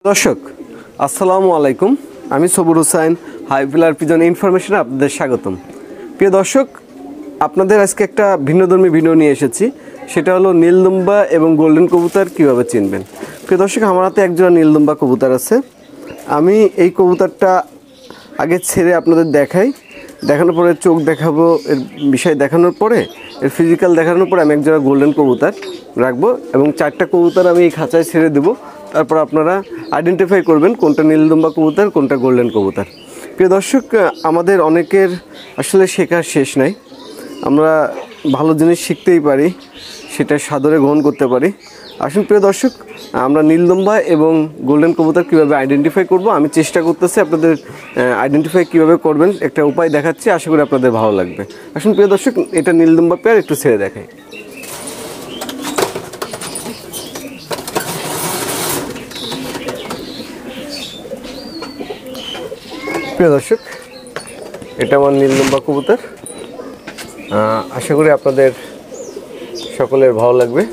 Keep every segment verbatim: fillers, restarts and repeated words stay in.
দর্শক আসসালামু আলাইকুম, আমি Sabur Hossain high flyer pigeon ইনফরমেশনে আপনাদের স্বাগতম। প্রিয় দর্শক, আপনাদের আজকে একটা ভিন্নধর্মী ভিডিও নিয়ে এসেছি। সেটা হলো নীলদুম্বা এবং গোল্ডেন কবুতর কিভাবে চিনবেন। প্রিয় দর্শক, আমার হাতে একজোড়া নীলদুম্বা কবুতর আছে। আমি এই কবুতরটা আগে ছেড়ে আপনাদের দেখাই, দেখানোর পরে চোখ দেখাবো, এর বিষয় দেখানোর পরে এর ফিজিক্যাল দেখানোর পরে আমি একজোড়া গোল্ডেন কবুতর রাখবো এবং চারটা কবুতর আমি এই খাঁচায় ছেড়ে দেবো। তারপর আপনারা আইডেন্টিফাই করবেন কোনটা নীলদুম্বা কবুতর, কোনটা গোল্ডেন কবুতর। প্রিয় দর্শক, আমাদের অনেকের আসলে শেখার শেষ নাই। আমরা ভালো জিনিস শিখতেই পারি, সেটা সাদরে গ্রহণ করতে পারি। আসুন প্রিয় দর্শক, আমরা নীলদুম্বা এবং গোল্ডেন কবুতর কীভাবে আইডেন্টিফাই করব আমি চেষ্টা করতেছি। আপনাদের আইডেন্টিফাই কীভাবে করবেন একটা উপায় দেখাচ্ছি, আশা করি আপনাদের ভালো লাগবে। আসুন প্রিয় দর্শক, এটা নীলদুম্বা পেয়ার একটু ছেড়ে দেখাই। প্রিয় দর্শক, এটা আমার নীলদুম্বা কবুতর। আশা করি আপনাদের সকলের ভালো লাগবে।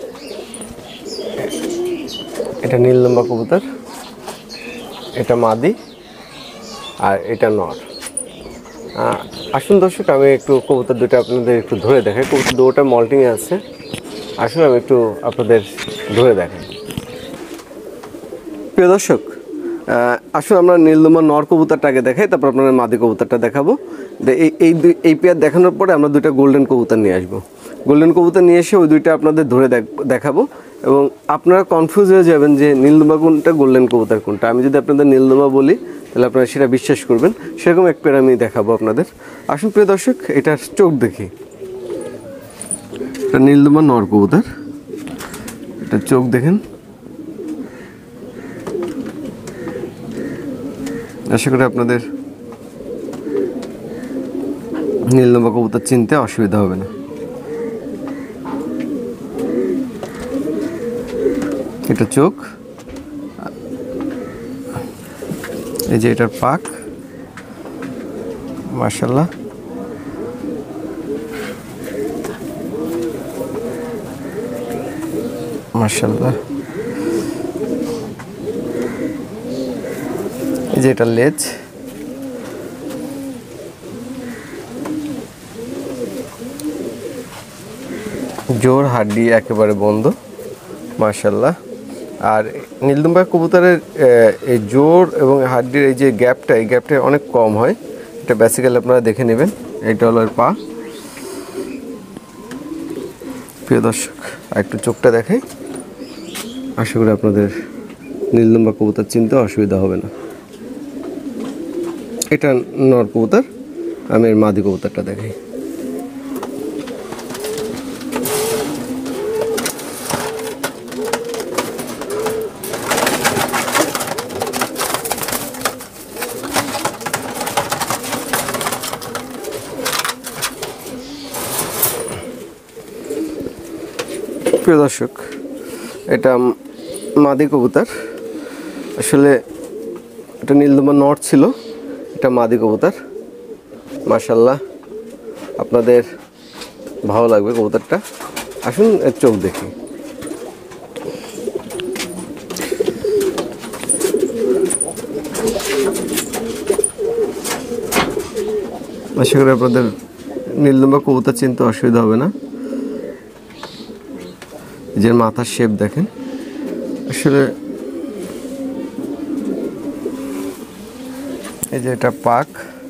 এটা নীলদুম্বা কবুতর, এটা মাদি আর এটা নর। আসুন দর্শক, আমি একটু কবুতর দুটো আপনাদের একটু ধরে দেখাই। কবুতর দুটোটা মল্টিংয়ে আছে। আসুন আমি একটু আপনাদের ধরে দেখাই। প্রিয় দর্শক, আসুন আমরা নীলদুম্বা নর কবুতরটাকে দেখাই, তারপর আপনাদের মাদি কবুতরটা দেখাবো। এই এই দুই এই পেয়ার দেখানোর পরে আমরা দুইটা গোল্ডেন কবুতর নিয়ে আসবো। গোল্ডেন কবুতর নিয়ে এসে ওই দুইটা আপনাদের ধরে দেখাবো এবং আপনারা কনফিউজ হয়ে যাবেন যে নীলদুম্বা কোনটা, গোল্ডেন কবুতর কোনটা। আমি যদি আপনাদের নীলদুম্বা বলি তাহলে আপনারা সেটা বিশ্বাস করবেন। সেরকম এক পেয়ার আমি দেখাবো আপনাদের। আসুন প্রিয় দর্শক, এটার চোখ দেখি। এটা নীলদুম্বা নর কবুতর, এটা চোখ দেখেন। আশা করি আপনাদের নীলদুম্বা কবুতর চিনতে অসুবিধা হবে না। এটা চোখ, এই যে এটার পাক, মাশাআল্লাহ। মাশাআল্লাহ। এই যে এটার লেজ, জোর হাড্ডি একেবারে বন্ধ, মাশাআল্লাহ। আর নীলদুম্বা কবুতরের এই জোর এবং হাড্ডির এই যে গ্যাপটা, এই গ্যাপটা অনেক কম হয়। এটা বেসিক্যালি আপনারা দেখে নেবেন। এইটা হলো এর পা। প্রিয় দর্শক, একটু চোখটা দেখাই। আশা করি আপনাদের নীলদুম্বা কবুতর চিনতে অসুবিধা হবে না। এটা নর কবুতর, আমি এর মাদি কবুতরটা দেখাই। প্রিয় দর্শক, এটা মাদি কবুতর। আসলে এটা নীলদুম্বা নর ছিল, এটা মাদি কবুতর। মাশাআল্লাহ, আপনাদের ভালো লাগবে কবুতরটা। আসুন এর চোখ দেখি। আশা করি আপনাদের নীলদুম্বা কবুতর চিনতে অসুবিধা হবে না। যে মাথার শেপ দেখেন, আসলে এই যে এটা পাক,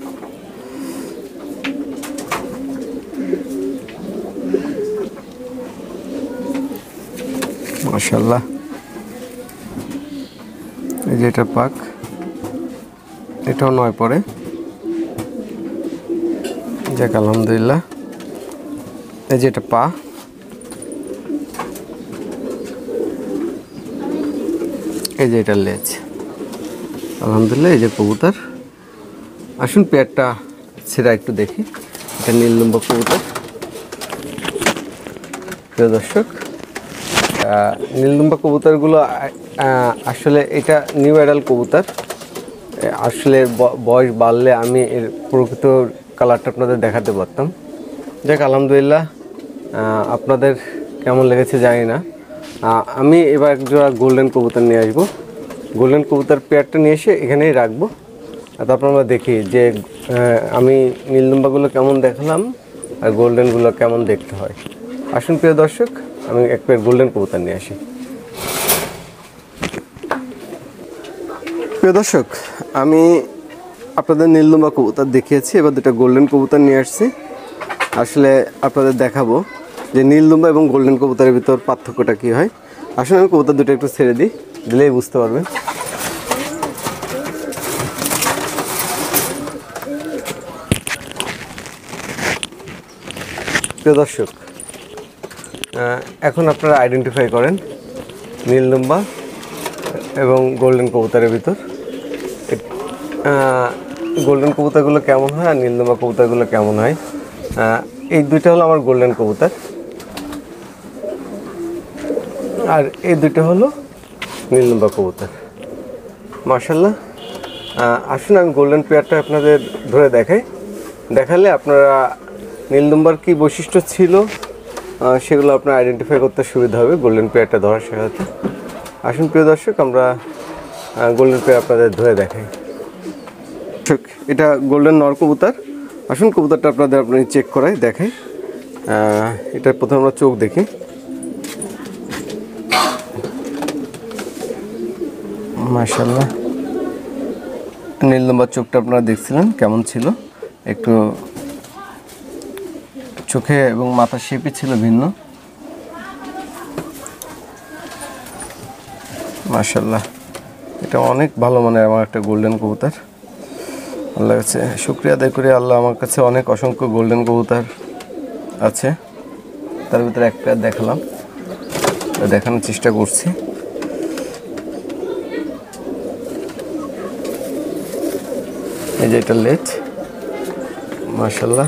মাশাআল্লাহ। এই যে এটা পাক, এটাও নয় পরে, যাক আলহামদুলিল্লাহ। এই যে এটা পা, এই যে এটা লেজ, আলহামদুলিল্লাহ। এই যে কবুতর। আসুন পেয়ারটা ছেড়া একটু দেখি। এটা নীলদুম্বা কবুতর। প্রিয় দর্শক, নীলদুম্বা কবুতরগুলো আসলে এটা নিউ অ্যাডাল কবুতর। আসলে বয়স বাড়লে আমি এর প্রকৃত কালারটা আপনাদের দেখাতে পারতাম। যাক আলহামদুলিল্লাহ, আপনাদের কেমন লেগেছে জানি না। আমি এবার এক জোড়া গোল্ডেন কবুতর নিয়ে আসবো। গোল্ডেন কবুতর পেয়ারটা নিয়ে এসে এখানেই রাখবো। আর তারপর আমরা দেখি যে আমি নীলদুম্বাগুলো কেমন দেখালাম আর গোল্ডেনগুলো কেমন দেখতে হয়। আসুন প্রিয় দর্শক, আমি এক পেয়ার গোল্ডেন কবুতর নিয়ে আসি। প্রিয় দর্শক, আমি আপনাদের নীলদুম্বা কবুতর দেখিয়েছি, এবার দুটো গোল্ডেন কবুতর নিয়ে আসছি। আসলে আপনাদের দেখাবো যে নীলদুম্বা এবং গোল্ডেন কবুতরের ভিতর পার্থক্যটা কী হয়। আসলে আমি কবুতর দুটো একটু ছেড়ে দিই, দিলেই বুঝতে পারবেন। প্রিয় দর্শক, এখন আপনারা আইডেন্টিফাই করেন নীলদুম্বা এবং গোল্ডেন কবুতরের ভিতর গোল্ডেন কবুতরগুলো কেমন হয় আর নীলদুম্বা কবুতরগুলো কেমন হয়। এই দুইটা হলো আমার গোল্ডেন কবুতর আর এই দুইটা হলো নীলদুম্বা কবুতর। মাশাআল্লাহ। আসুন আমি গোল্ডেন পেয়ারটা আপনাদের ধরে দেখাই, দেখালে আপনারা নীলদুম্বার কী বৈশিষ্ট্য ছিল সেগুলো আপনার আইডেন্টিফাই করতে সুবিধা হবে গোল্ডেন পেয়ারটা ধরার সাথে। আসুন প্রিয় দর্শক, আমরা গোল্ডেন পেয়ার আপনাদের ধরে দেখাই। এটা গোল্ডেন নর কবুতর। আসুন কবুতরটা আপনাদের আপনি চেক করাই দেখাই। এটা প্রথমে আমরা চোখ দেখি। মাশাআল্লাহ, নীলদুম্বার চোখটা আপনারা দেখছিলেন কেমন ছিল, একটু চোখে এবং মাথার শেপই ছিল ভিন্ন। মাশাআল্লাহ, এটা অনেক ভালো মানের আমার একটা গোল্ডেন কবুতর। আল্লাহর কাছে শুকরিয়া আদায় করি, আল্লাহ আমার কাছে অনেক অসংখ্য গোল্ডেন কবুতর আছে, তার ভিতরে একটা দেখালাম, দেখানোর চেষ্টা করছি। এই যে এটা লেজ, মাশাআল্লাহ।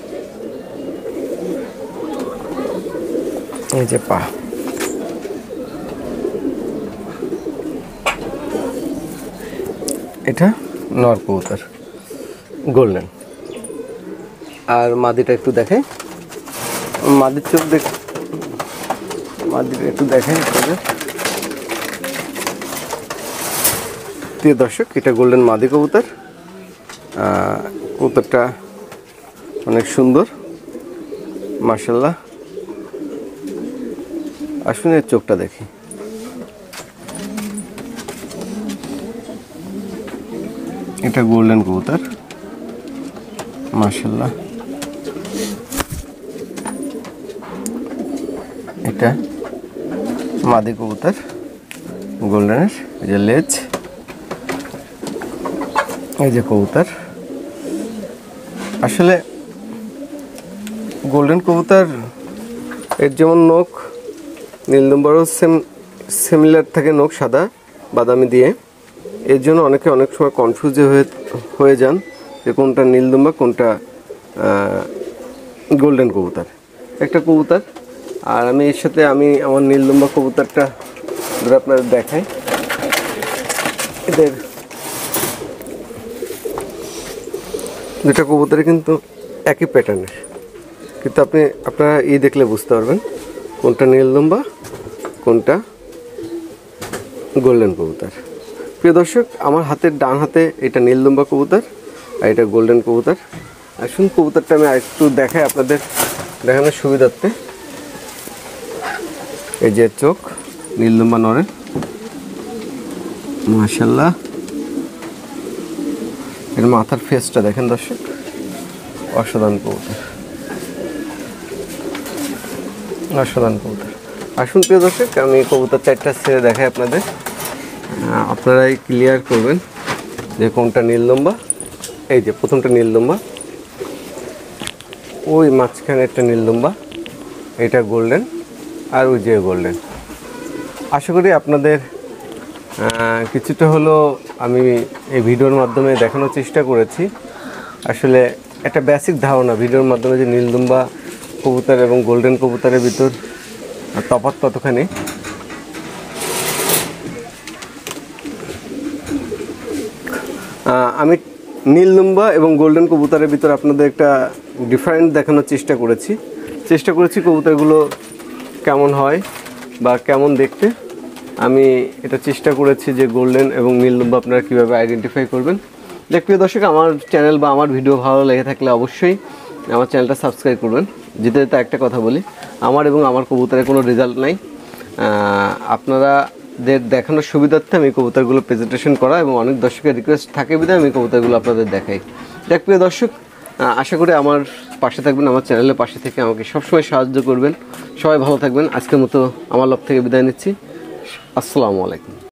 এই যে পা, এটা নর কবুতর গোল্ডেন। আর মাদিটা একটু দেখে, মাদির চোখ দেখ, মাদিটা একটু দেখেন প্রিয় দর্শক। এটা গোল্ডেন মাদি কবুতর। কবুতরটা অনেক সুন্দর, মাশাআল্লাহ। আসুন এর চোখটা দেখি। এটা গোল্ডেন কবুতর, মাশাআল্লাহ। এটা মাদি কবুতর গোল্ডেনের। এই যে লেজ, এই যে কবুতর। আসলে গোল্ডেন কবুতর এর যেমন নখ, নীলদুম্বারও সেম সিমিলার থাকে, নখ সাদা বাদামি দিয়ে। এর জন্য অনেকে অনেক সময় কনফিউজ হয়ে হয়ে যান যে কোনটা নীলদুম্বা কোনটা গোল্ডেন কবুতর। একটা কবুতর আর আমি এর সাথে আমি আমার নীলদুম্বা কবুতরটা ধরে আপনাদের দেখাই। এদের দুটা কবুতরে কিন্তু একই প্যাটার্নের, কিন্তু আপনি আপনারা এই দেখলে বুঝতে পারবেন কোনটা নীলদুম্বা কোনটা গোল্ডেন কবুতর। প্রিয় দর্শক, আমার হাতের ডান হাতে এটা নীলদুম্বা কবুতর আর এটা গোল্ডেন কবুতর। আসুন কবুতরটা আমি একটু দেখাই আপনাদের দেখানোর সুবিধার্থে। এই যে চোখ নীলদুম্বা নরের, মাশাআল্লাহ। এর মাথার ফেসটা দেখেন দর্শক, অসাধারণ কবুতর, অসাধারণ কবুতর। আসুন প্রিয় দর্শক, আমি কবুতর চারটা ছেড়ে দেখাই আপনাদের, আপনারাই ক্লিয়ার করবেন যে কোনটা নীলদুম্বা। এই যে প্রথমটা নীলদুম্বা, ওই মাঝখানে একটা নীলদুম্বা, এটা গোল্ডেন আর ওই যে গোল্ডেন। আশা করি আপনাদের কিছুটা হলো আমি এই ভিডিওর মাধ্যমে দেখানোর চেষ্টা করেছি। আসলে একটা বেসিক ধারণা ভিডিওর মাধ্যমে যে নীলদুম্বা কবুতর এবং গোল্ডেন কবুতরের ভিতর তফাৎ কতখানি। আমি নীলদুম্বা এবং গোল্ডেন কবুতরের ভিতর আপনাদের একটা ডিফারেন্ট দেখানোর চেষ্টা করেছি চেষ্টা করেছি কবুতরগুলো কেমন হয় বা কেমন দেখতে। আমি এটা চেষ্টা করেছি যে গোল্ডেন এবং নীলদুম্বা আপনারা কীভাবে আইডেন্টিফাই করবেন। দেখ প্রিয় দর্শক, আমার চ্যানেল বা আমার ভিডিও ভালো লেগে থাকলে অবশ্যই আমার চ্যানেলটা সাবস্ক্রাইব করবেন। যেতে যেতে একটা কথা বলি, আমার এবং আমার কবুতরের কোনো রেজাল্ট নাই, আপনারাদের দেখানোর সুবিধার্থে আমি কবুতরগুলো প্রেজেন্টেশন করা এবং অনেক দর্শকের রিকোয়েস্ট থাকে বিধায় আমি কবুতরগুলো আপনাদের দেখাই। দেখ প্রিয় দর্শক, আশা করি আমার পাশে থাকবেন, আমার চ্যানেলের পাশে থেকে আমাকে সবসময় সাহায্য করবেন। সবাই ভালো থাকবেন। আজকের মতো আমার লক থেকে বিদায় নিচ্ছি। আসসালামু আলাইকুম।